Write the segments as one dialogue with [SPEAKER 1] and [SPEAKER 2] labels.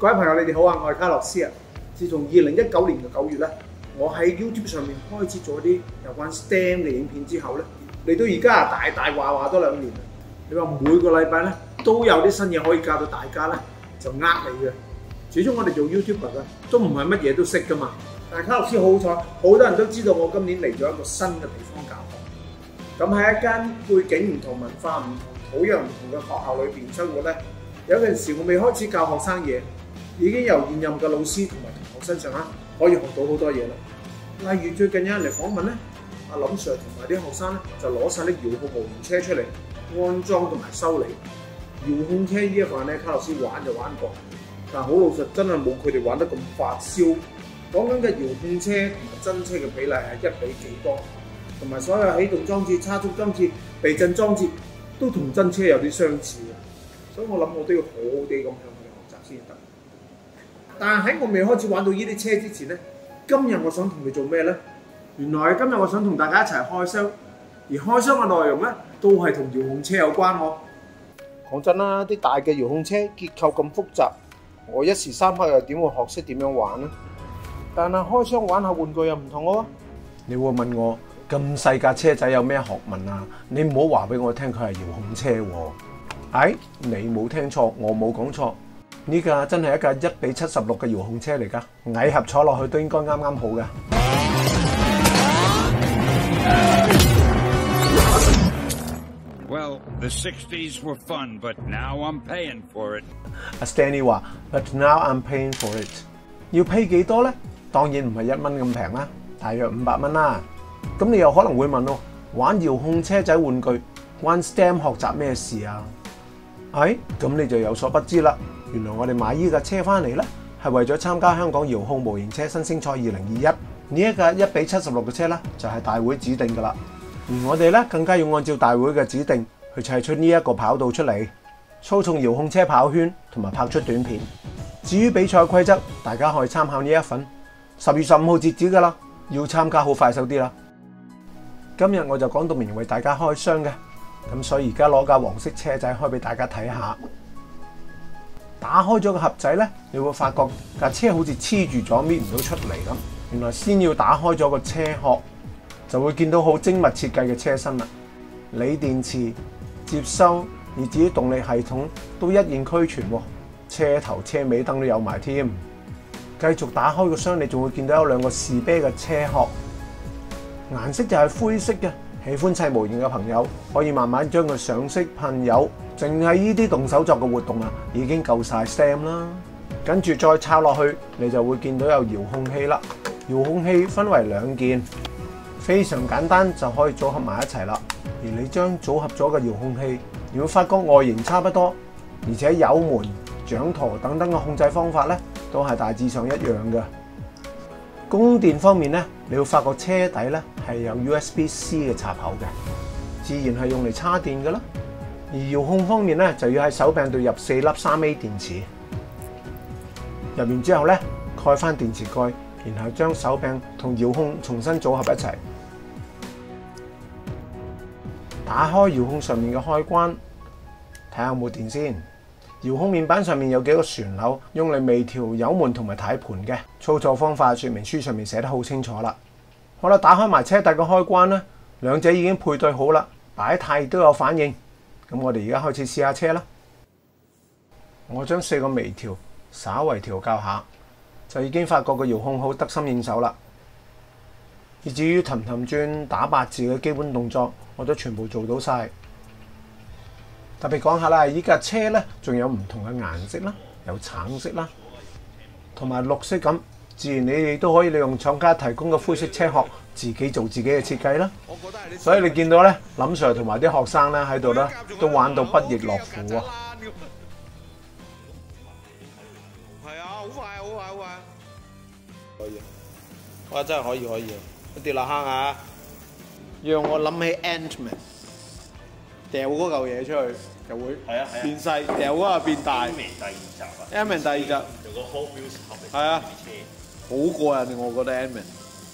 [SPEAKER 1] 各位朋友，你哋好啊！我係卡洛斯啊。自從2019年嘅9月咧，我喺 YouTube 上面開始做一啲有關 STEM 嘅影片之後咧，嚟到而家啊大話都2年啦。你話每個禮拜咧都有啲新嘢可以教到大家咧，就呃你嘅。始終我哋做 YouTuber 咧，都唔係乜嘢都識噶嘛。但係卡洛斯好彩，好多人都知道我今年嚟咗一個新嘅地方教學。咁喺一間背景唔同、文化唔同、土壤唔同嘅學校裏邊生活咧，有陣時我未開始教學生嘢，已經由現任嘅老師同埋同學身上啦，可以學到好多嘢啦。例如最近有人嚟訪問咧，阿林 Sir 同埋啲學生咧就攞晒啲遙控模型車出嚟安裝同埋修理。遙控車呢一款咧，卡洛斯玩就玩過，但係好老實，真係冇佢哋玩得咁發燒。講緊嘅遙控車同埋真車嘅比例係1比幾多，同埋所有起動裝置、差速裝置、避震裝置都同真車有啲相似嘅，所以我諗我都要好好地咁向佢哋學習先得。但係喺我未開始玩到呢啲車之前咧，今日我想同你做咩咧？原來今日我想同大家一齊開箱，而開箱嘅內容咧都係同遙控車有關喎。講真啦，啲大嘅遙控車結構咁複雜，我一時三刻又點會學識點樣玩呢？但係開箱玩下玩具又唔同喎。你會問我咁細架車仔有咩學問啊？你唔好話俾我聽佢係遙控車喎。你冇聽錯，我冇講錯。呢架真係一架1比76嘅遙控車嚟㗎，矮盒坐落去都應該啱啱好㗎。
[SPEAKER 2] Well, the 60s were fun, but now I'm paying for it.
[SPEAKER 1] 阿 Stanley 話 ，But now I'm paying for it。要 pay 幾多咧？當然唔係1蚊咁平啦，大約500蚊啦。咁你又可能會問喎，玩遙控車仔玩具關 STEM 學習咩事啊？咁你就有所不知啦。原來我哋買呢架車翻嚟咧，係為咗參加香港遙控模型車新星賽2021。呢一架1比76嘅車咧，就係大會指定㗎啦。而我哋咧更加要按照大會嘅指定去砌出呢一個跑道出嚟，操縱遙控車跑圈同埋拍出短片。至於比賽規則，大家可以參考呢一份。10月15號截止㗎啦，要參加好快手啲啦。今日我就講到明為大家開箱嘅，咁所以而家攞架黃色車仔開俾大家睇下。打開咗個盒仔咧，你會發覺架車好似黐住咗，搣唔到出嚟咁。原來先要打開咗個車殼，就會見到好精密設計嘅車身啦。鋰電池、接收，而至於動力系統都一應俱全喎。車頭車尾燈都有埋添。繼續打開個箱，你仲會見到有2個士啤嘅車殼，顏色就係灰色嘅。喜歡砌模型嘅朋友可以慢慢將佢上色噴油，淨係呢啲動手作嘅活動啊，已經夠晒 STEM 啦。跟住再插落去，你就會見到有遙控器啦。遙控器分為2件，非常簡單就可以組合埋一齊啦。而你將組合咗嘅遙控器，你會發覺外形差不多，而且油門、掌舵等等嘅控制方法咧，都係大致上一樣嘅。供電方面咧，你會發覺車底咧係有 USB-C 嘅插口嘅，自然係用嚟插電嘅啦。而遙控方面咧，就要喺手柄度入4粒3A 電池，入完之後咧蓋翻電池蓋，然後將手柄同遙控重新組合一齊。打開遙控上面嘅開關，睇下有冇電先。遙控面板上面有幾個旋鈕，用嚟微調油門同埋軚盤嘅。操作方法說明書上面寫得好清楚啦。好啦，打開埋車底嘅開關啦，兩者已經配對好啦，擺軚都有反應。咁我哋而家開始試下車啦。我將4個微調稍為調校下，就已經發覺個遙控好得心應手啦。而至於氹氹轉、打8字嘅基本動作，我都全部做到晒。特別講下啦，依架車咧仲有唔同嘅顏色啦，有橙色啦，同埋綠色咁。自然你哋都可以利用廠家提供嘅灰色車殼，自己做自己嘅設計啦。所以你見到咧，林 Sir 同埋啲學生咧喺度咧，都玩到不亦樂乎喎。
[SPEAKER 3] 係啊，好快，好快，好快！可以，哇！真係可以啊！跌落坑啊！讓我諗起 Ant-Man， 掉嗰嚿嘢出去就會變細，掉嗰個變大。Ant-Man 第2集啊 ！Ant-Man 第2集有個 Hot Wheels 盒嚟，係啊，好過癮我覺得 Ant-Man。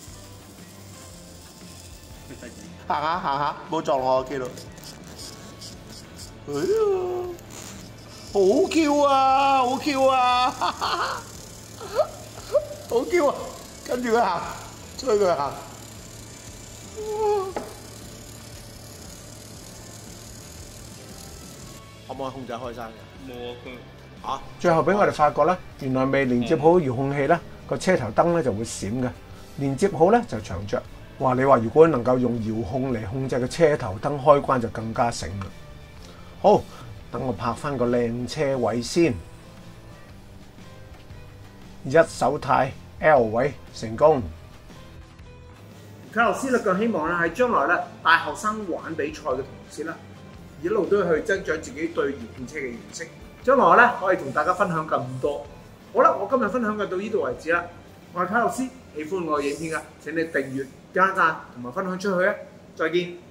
[SPEAKER 3] 行下行下，冇撞我個機度。 好 Q 啊，好 Q 啊，好 Q 啊！跟住佢行，吹佢行。可唔可以控制開山嘅？
[SPEAKER 4] 冇啊，佢
[SPEAKER 3] 嚇！
[SPEAKER 1] 最後俾我哋發覺咧，原來未連接好遙控器咧，個車頭燈咧就會閃嘅；連接好咧就長着。哇！你話如果能夠用遙控嚟控制個車頭燈開關就更加醒啦。好，等我拍翻個靚車位先，一手軚 L 位成功。卡洛斯咧更希望咧喺將來咧帶學生玩比賽嘅同時咧，一路都去增長自己對遙控車嘅認識。將來咧可以同大家分享更多。好啦，我今日分享嘅到呢度為止啦。我係卡洛斯，喜歡我嘅影片嘅請你訂閱、加讚同埋分享出去啊！再見。